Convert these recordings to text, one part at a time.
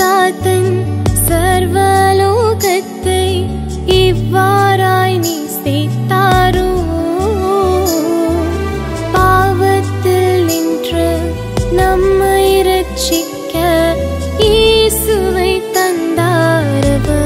பிதாத்தன் சர்வலோகத்தை இவ்வாறாய் நேசித்தாரோ, பாவத்தில் நின்று நம்மை இரட்சிக்க இயேசுவை தந்தாரவர்.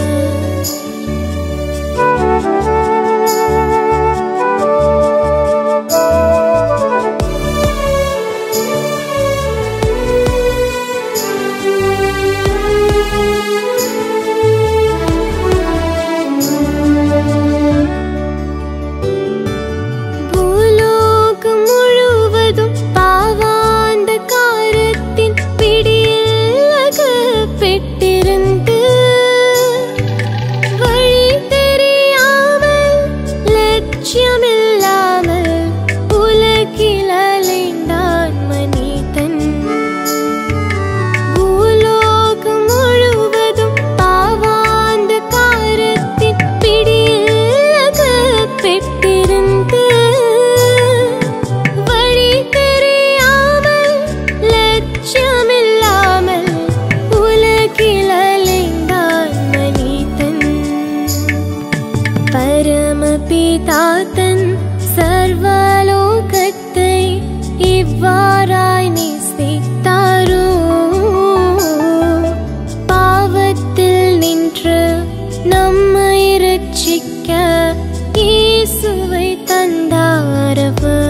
பிதாத்தன் சர்வலோகத்தை இவ்வாறாய் நேசித்தாரோ, பாவத்தில் நின்று நம்மை இரட்சிக்க இயேசுவை தந்தாரவர்.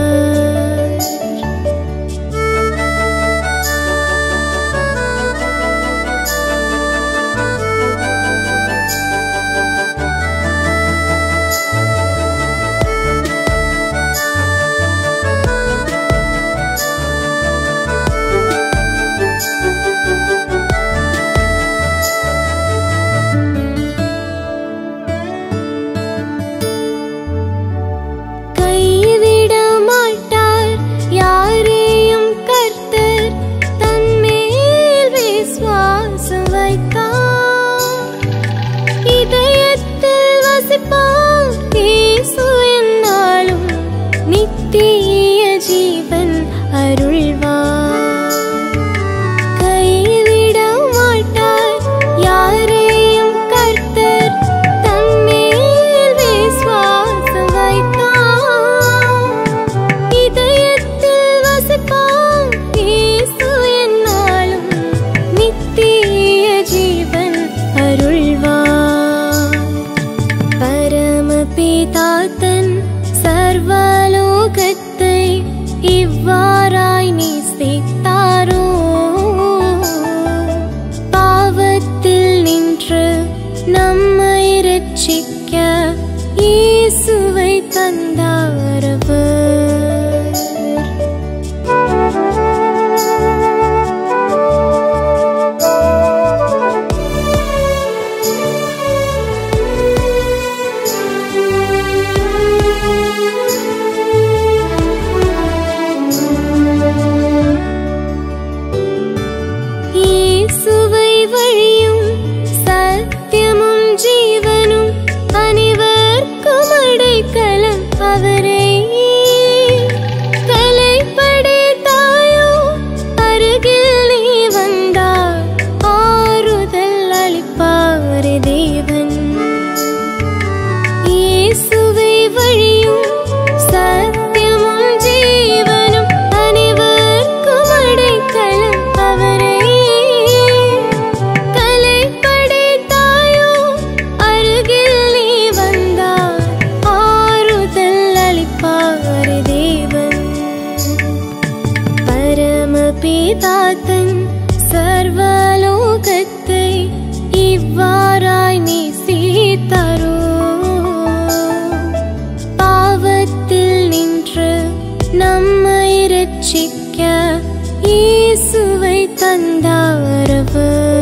நித்திய ஜீவன் அருள்வார். கைவிட மாட்டார் யாரையும் கர்த்தர் தன்மேல் விசுவாசம் வைத்தார். இதயத்தில் வசிப்பார் இயேசு என்னாலும் நித்திய ஜீவன் அருள்வார். பரமபிதாத்தன் சர்வலோகத்தை இவ்வாறாய் நேசித்தாரோ, பாவத்தில் நின்று நம்மை இரட்சிக்க இயேசுவை தந்தாரவர். வழியும் சத்தியமும் ஜீவனும் அனைவர்க்கும் அடைக்கலம் அவரே. கலைப்படைத்தாயோ அருகில் நீ வந்தார், ஆறுதல் அளிப்பார் தேவன். இயேசுவை வழியும் சத்தியமும் ஜீவனும் அனைவர்க்கும் அடைக்கலம் அவரே. பிதாத்தன் சர்வலோகத்தை இவ்வாறாய் நேசித்தாரோ, பாவத்தில் நின்று நம்மை இரட்சிக்க இயேசுவை தந்தாரவர்.